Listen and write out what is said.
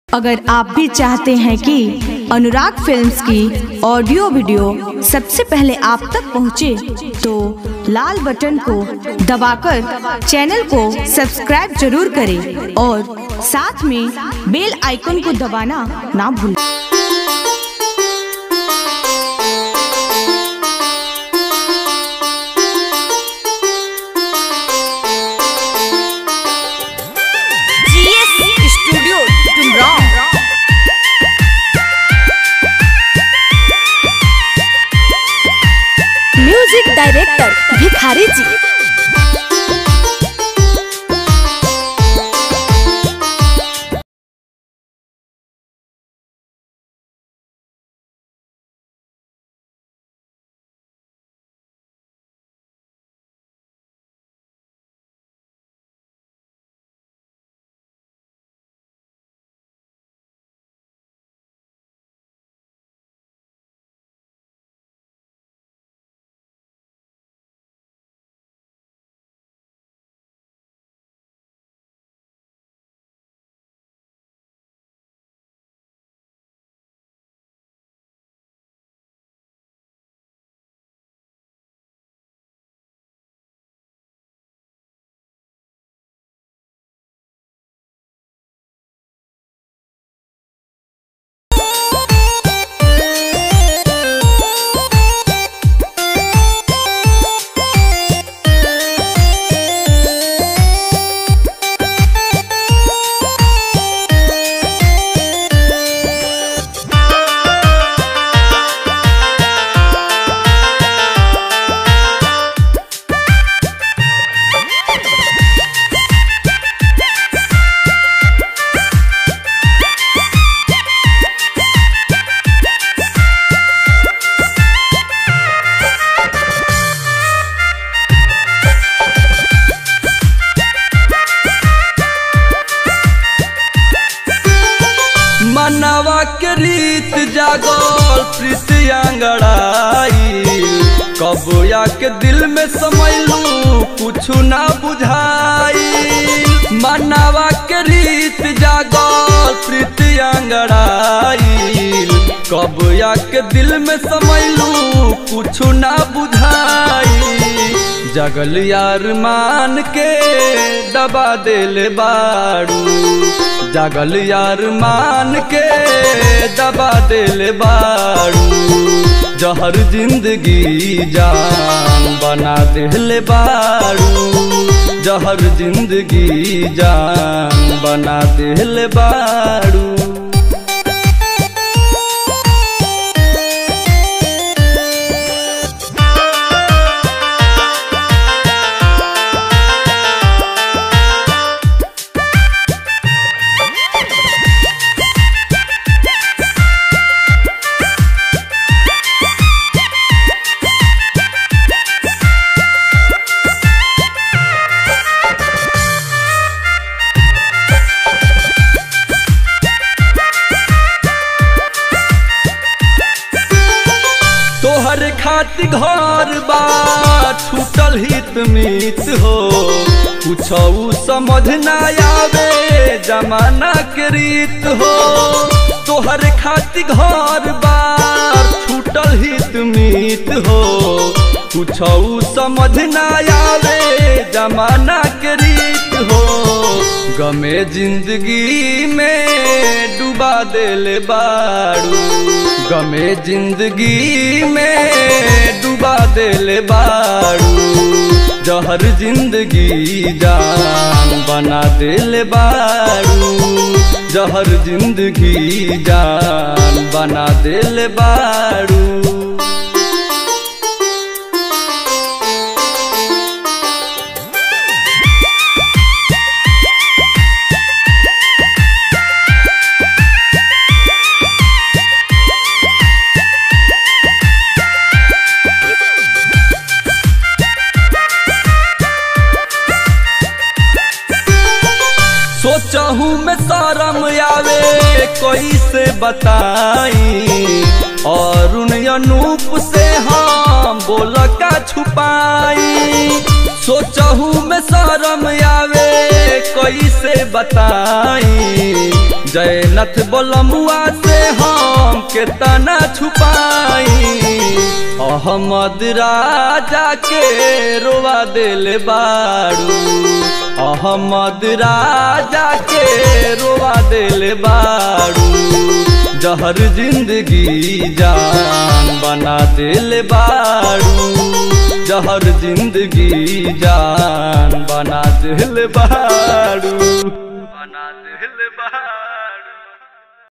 अगर आप भी चाहते हैं कि अनुराग फिल्म्स की ऑडियो वीडियो सबसे पहले आप तक पहुंचे, तो लाल बटन को दबाकर चैनल को सब्सक्राइब जरूर करें और साथ में बेल आइकन को दबाना ना भूलें। म्यूजिक डायरेक्टर भिखारी जी। मनवा के रीत जागल प्रीत अंगड़ाई, कब आके दिल में समैलू कुछ ना बुझाई। मनवा के रीत जागल प्रीत अंगड़ाई, कब आके दिल में समैलू कुछ ना बुझाई। जगल यार मान के दबा देले बाड़ू, जागल यार मान के दबा देले बाड़ू। जहर जिंदगी जान बना देले बाड़ू, जहर जिंदगी जान बना देले बाड़ू। तोहर खातिर घर बा छूटल हित मीत हो, कुछ समझ ना आवे जमाना के रीत हो। तोहर खातिर घर बा छूटल हित मीत हो, कुछ समझ ना आवे जमाना के रीत हो। गमे जिंदगी में डुबा देले बाड़ू, गमे जिंदगी में डुबा देले बाड़ू। जहर जिंदगी जान बना देले बाड़ू, जहर जिंदगी जान बना देले बाड़ू। सोचहू में शरम आवे कोई से बताई, और उन अनूप से हम बोल का छुपाई। सोचहू में शरम आवे कोई कैसे बताई, जयनाथ बोलमुआ से हम केतना छुपाई। अहमद राजा के रोवा दिल बाड़ू, अहमद राजा के रोवा दिल बाड़ू। जहर जिंदगी जान बना दिल बाड़ू, जहर जिंदगी जान बना दिल बाड़ू।